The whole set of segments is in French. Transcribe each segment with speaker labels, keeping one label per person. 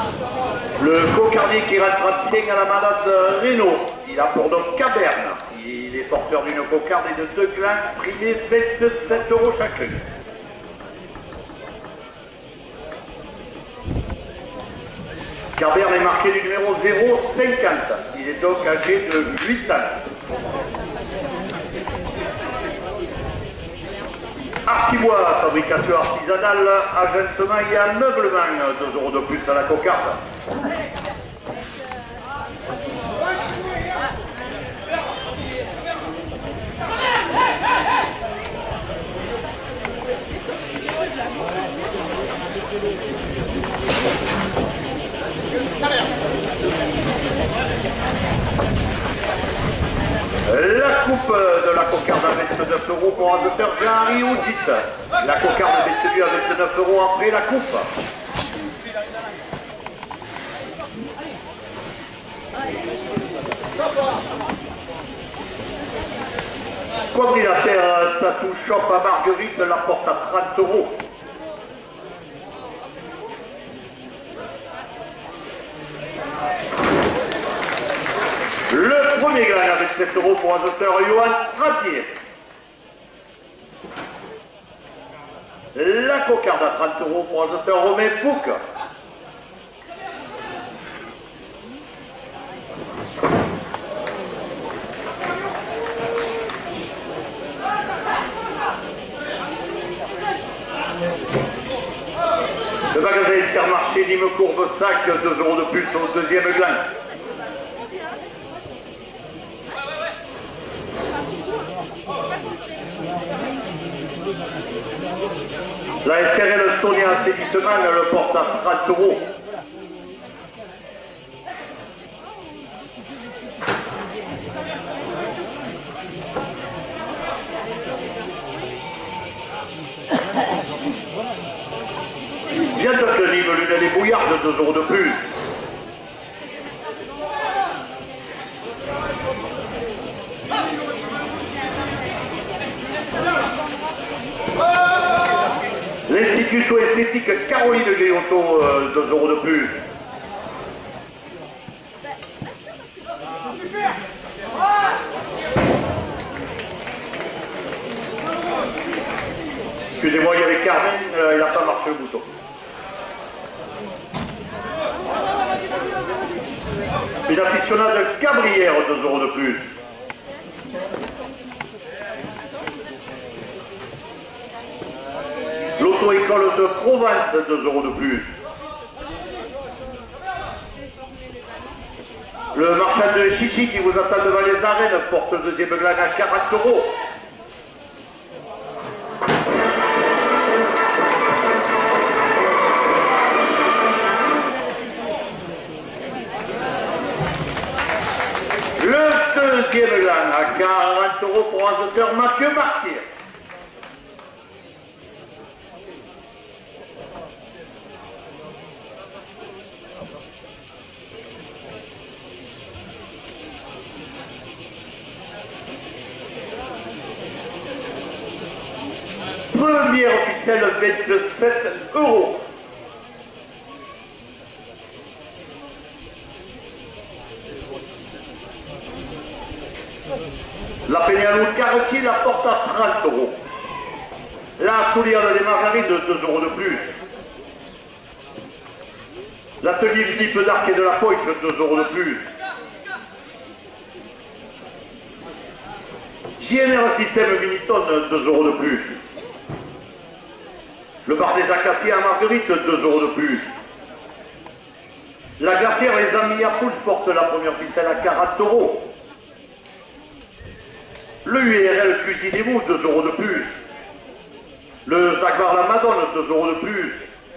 Speaker 1: Le cocardier qui restera bien à la malade Renault. Il a pour donc Caberne. Il est porteur d'une cocarde et de 2 glands, primés 27 € chacun. Caberne est marqué du numéro 050. Il est donc âgé de 8 ans. Artibois, fabrication artisanale, agencement et ameublement, 2 € de plus à la cocarde. La coupe de la cocarde à 29 € pour un docteur Jean-Henri Audit. La cocarde est vendue à 29 € après la coupe. Quadrilatère Tattoo Shop à Marguerite la porte à 30 €. Le premier gland avec 7 € pour un docteur Johan Tratier. La cocarde à 30 € pour un docteur Romain Fouque. Le magasin Intermarché Nîmes Courbesac, 2 € de plus au deuxième gland. La SRL Sonia Assainissement le porte à 30 €. Bien de Nîmes, l'une des bouillardes, 2 € de plus. L'Institut esthétique Caroline Guéotto, 2 € de plus. Excusez-moi, il y avait Carmen, il n'a pas marché le bouton. Une aficionade Cabrière, 2 € de plus. L'auto-école de Provence, 2 € de plus. Le marchand de Chichi qui vous attend devant les arènes porte le deuxième gland à 40 €. Le deuxième gland à 40 € pour un docteur Mathieu Martyr. Première officielle, 27 €. La Pénélope Cartier la porte à 30 €. La Soulière des Margarines, 2 € de plus. L'atelier Philippe d'Arc et de la Pointe, 2 € de plus. JNR Système Miniton, 2 € de plus. Le bar des Acacias à Marguerite, 2 € de plus. La glacière Les Amis à Pouls porte la première ficelle à 40 €. Le URL Cuisinez-vous, 2 € de plus. Le Jaguar La Madone, 2 € de plus.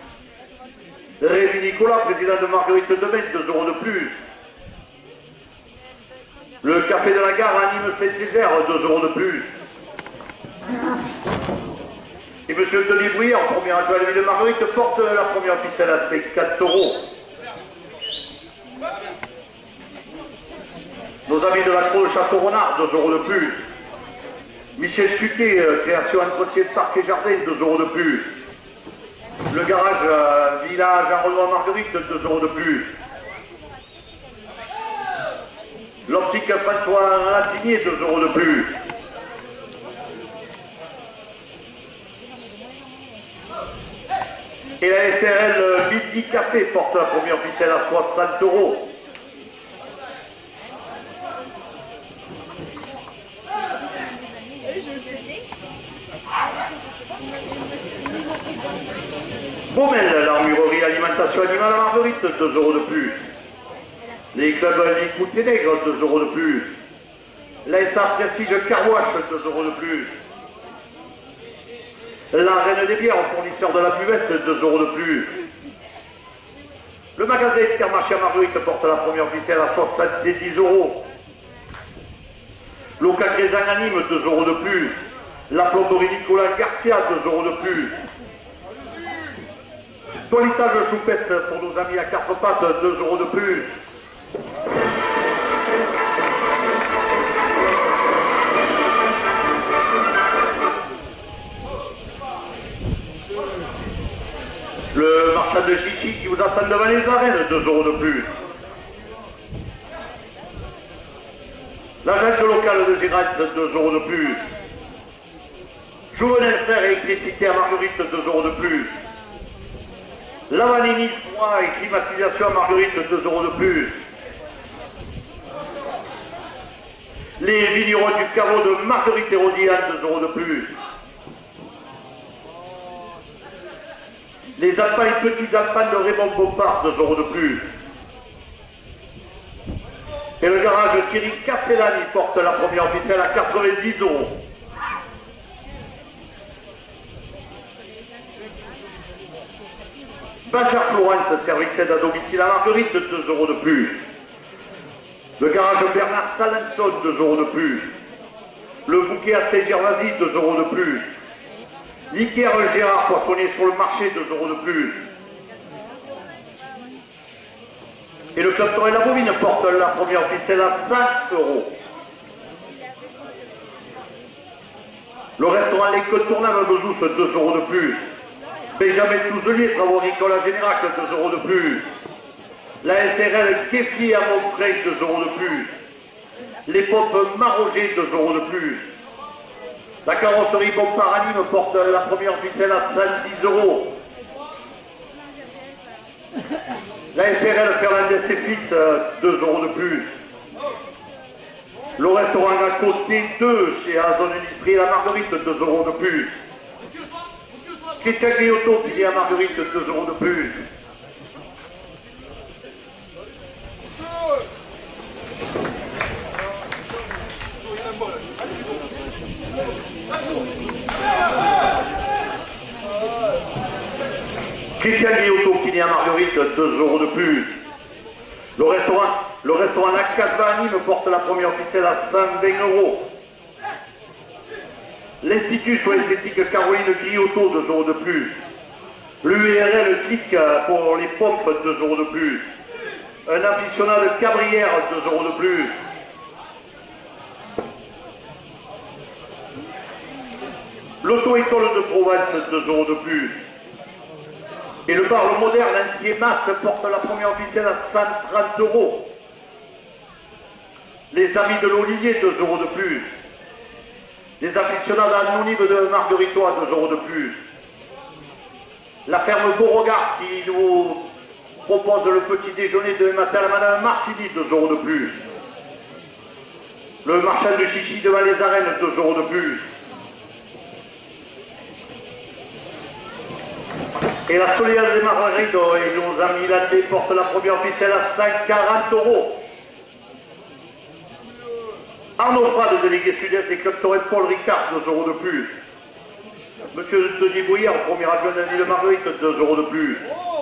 Speaker 1: Rémi Nicolas, président de Marguerite de Metz, 2 € de plus. Le Café de la Gare à Nîmes Saint-Césaire, 2 € de plus. Et M. Denis Bouillet, en premier adjoint à la ville de Marguerite, porte la première ficelle à 4 €. Nos amis de la Croix de Château-Renard, 2 € de plus. Michel Suquet, création entretien de parc et jardin, 2 € de plus. Le garage Village à Renoir Marguerite, 2 € de plus. L'optique François Ratigné, 2 € de plus. Et la SRL Midi Café porte la première ficelle à 60 €. Baumel, l'armurerie alimentation animale à Marguerite, 2 € de plus. Les clubs Les Ténègres, 2 € de plus. La SA Prestige Carwash, 2 € de plus. La Reine des Bières, fournisseur de la buvette, 2 € de plus. Le magasin Intermarché à Marguerite porte la première ficelle à 70 €. Local Grésin Anime, 2 € de plus. La plomberie Nicolas Garcia, 2 € de plus. Toilettage choupette pour nos amis à quatre pattes, 2 € de plus. Le marchand de chichi qui vous attend devant les arènes, 2 € de plus. L'agence locale de Gérard, 2 € de plus. Jouvenel Frères électricité à Marguerite, 2 € de plus. La Vanini froid et climatisation à Marguerite, 2 € de plus. Les vignerons du caveau de Marguerite et Rodian, 2 € de plus. Les alpins et petits alpins de Raymond Bompard, 2 € de plus. Et le garage Thierry Castellani porte la première ficelle à 90 €. Bachar Florence, service aide à domicile à Marguerite, 2 € de plus. Le garage Bernard Salenson, 2 € de plus. Le bouquet à Saint-Gervasy, 2 € de plus. L'Iker Gérard, poissonnier sur le marché, 2 € de plus. Et le club Torre La Bovine porte la première ficelle à 5 €. Le restaurant L'Incontournable de Jousse, 2 € de plus. Benjamin Touzelier, travaux Nicolas à Générac, 2 € de plus. La SRL Kéfi à Montreuil, 2 € de plus. Les pompes Maroger, 2 € de plus. La carrosserie Bompard Anime porte la première ficelle à 110 €. La SRL Fernandez et Fils, 2 € de plus. Le restaurant à côté 2 chez la zone industrielle à Marguerite, 2 € de plus. Christian Guillotto qui vient à Marguerite, 2 € de plus. Christian Guillotto qui vient à Marguerite, 2 € de plus. Le restaurant La Casbah à Nîmes porte la première ficelle à 120 €. L'Institut sur l'esthétique Caroline Guillotto, 2 € de plus. L'URL Click pour les pompes, 2 € de plus. Un aficionat de Cabrières, 2 € de plus. L'auto-école de Provence, 2 € de plus. Et le bar Le Moderne Antiémas porte la première ficelle à 130 €. Les amis de l'Olivier, 2 € de plus. Les aficionats anonymes de Margueritois, 2 € de plus. La ferme Beauregard qui nous propose le petit déjeuner de matin à la Madame Martini, 2 € de plus. Le marchand de chichi devant les arènes, 2 € de plus. Et la Solidaire des Marguerites et nos amis latés portent la première ficelle à 140 €. Arnaud Frade, délégué sud-est des clubs Torre Paul Ricard, 2 € de plus. Monsieur Denis Bouillard, premier adjoint d'Annie de Marguerite, 2 € de plus.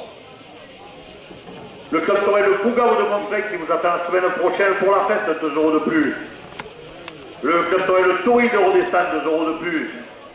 Speaker 1: Le club Torre Le Fougaud de Montreuil qui vous attend la semaine prochaine pour la fête, 2 € de plus. Le club Torre Le Toury de Rodestan, 2 € de plus.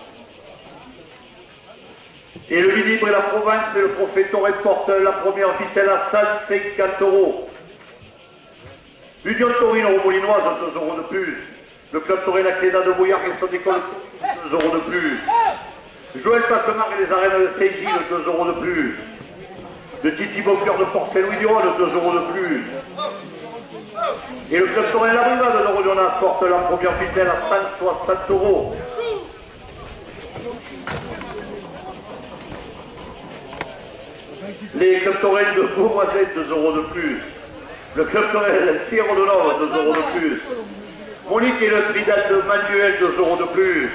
Speaker 1: Et le Vinibre et la Provence et le Prophète Torre portent la première ficelle à 150 €. L'Union Torino Molinoise, 2 € de plus. Le club Torre La Cléda de Bouillard et son école, 2 € de plus. Joël Passemar et les arènes de Saint-Gilles, 2 € de plus. De Titi Beaucœur de Port-Saint-Louis du Rhône, 2 € de plus. Et le club Torrent La Brivade de Rodionas porte la première ficelle à 160 €. Les clubs Torrent de Beauvoisin, 2 € de plus. Le club Torrent Sierra de Nord, 2 € de plus. Monique et le Trident de Manuel, 2 € de plus.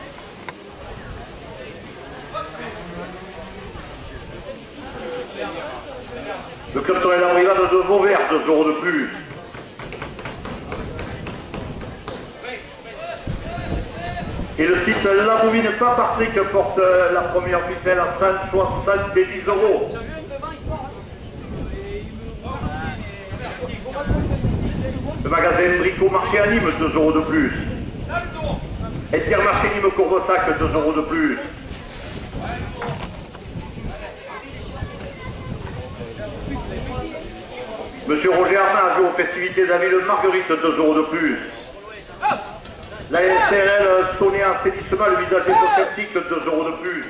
Speaker 1: Le club Torrent La Brivade de Vauvert, 2 € de plus. Et le site La Bouvine pas Patrick porte la première ficelle à 170 €. Le magasin Brico Marché à Nîmes, 2 € de plus. Intermarché Nîmes Courbesac, 2 € de plus. Monsieur Roger Armand joue aux festivités d'amis de Marguerite, 2 € de plus. La SRL Sonia Assainissement, le visage éco-sceptique, 2 € de plus.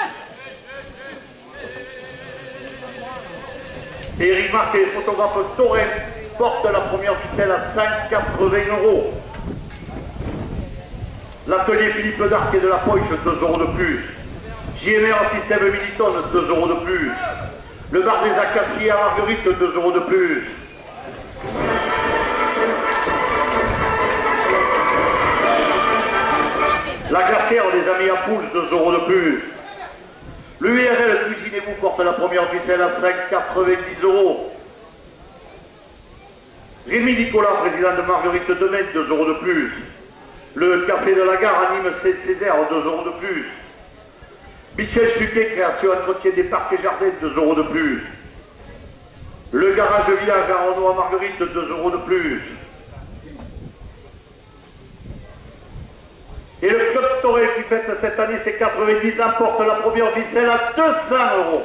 Speaker 1: Et Eric Marc et les photographes Torrent portent la première ficelle à 180 €. L'atelier Philippe d'Arc et de la Poche, 2 € de plus. JMR Système Militon, 2 € de plus. Le bar des Acaciers à Marguerite, 2 € de plus. La glacière des Amis à Poules, 2 € de plus. L'URL Cuisinez-vous porte la première ficelle à 5,90 €. Rémi Nicolas, président de Marguerite de Metz, 2 € de plus. Le Café de la Gare à Nîmes Saint-Césaire, 2 € de plus. Michel Suquet, création entretien des parcs et jardins, 2 € de plus. Le garage village à Renault à Marguerite, 2 € de plus. Et le club Torrent qui fête cette année ses 90 ans porte la première ficelle à 200 €.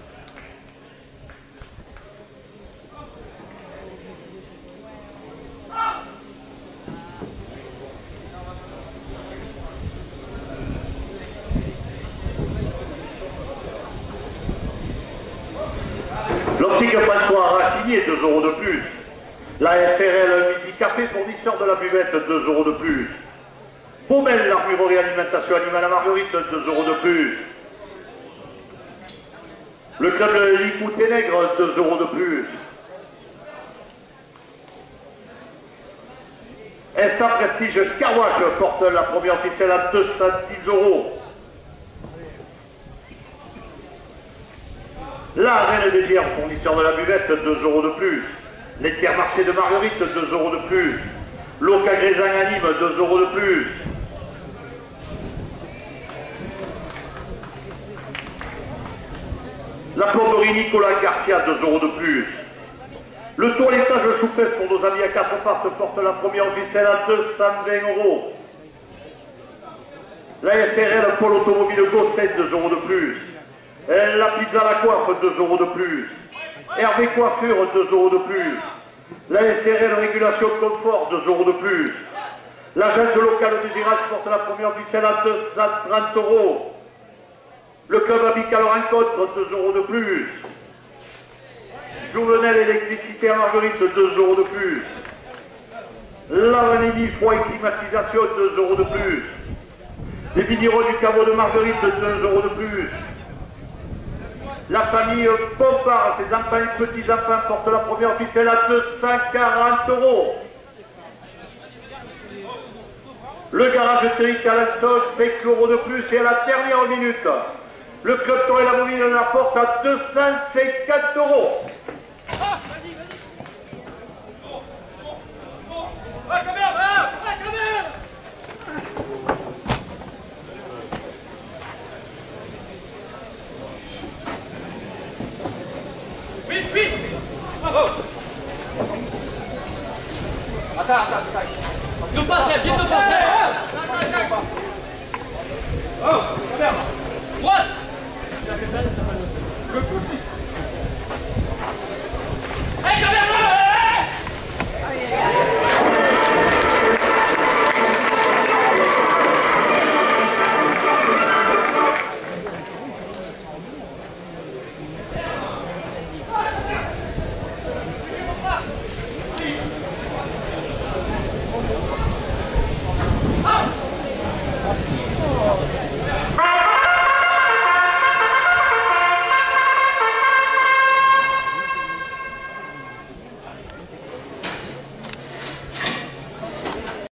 Speaker 1: L'optique François Racinier, 2 € de plus. La SRL Midi Café, fournisseur de la buvette, 2 € de plus. Baumel, l'armurerie alimentation animale à Marguerite, 2 € de plus. Le club de Lipou-Ténègre, 2 € de plus. SA Prestige Carwash porte la première ficelle à 210 €. La Reine des Gers, fournisseur de la buvette, 2 € de plus. L'Intermarché de Marguerite, 2 € de plus. Loca Grézin à Nîmes, 2 € de plus. La plomberie Nicolas Garcia, 2 € de plus. Le toilettage souplesse pour nos amis à 4 pattes porte la première ficelle à 220 €. La SRL Pôle Automobile Gosset, 2 € de plus. La pizza à la coiffe, 2 € de plus. Hervé Coiffure, 2 € de plus. La SRL Régulation Confort, 2 € de plus. L'agence locale du Virage porte la première ficelle à 230 €. Le club amical Rencontre, 2 € de plus. Jouvenel Électricité à Marguerite, 2 € de plus. La Vanille Froid et Climatisation, 2 € de plus. Les vignerons du caveau de Marguerite, 2 € de plus. La famille Pompard, ses enfants et petits-enfants portent la première ficelle à 240 €. Le garage Thierry Calenson, 5 € de plus et à la dernière minute, le club Torrent La Bouvine la porte à 250 €.
Speaker 2: Attends. Nous passer, viens nous passer. Oh, ferme. Droite.